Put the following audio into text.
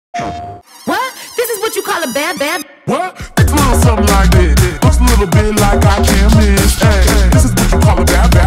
What? This is what you call a bad? What? It's a little something like this. Looks a little bit like I can't miss. Hey, this is what you call a bad.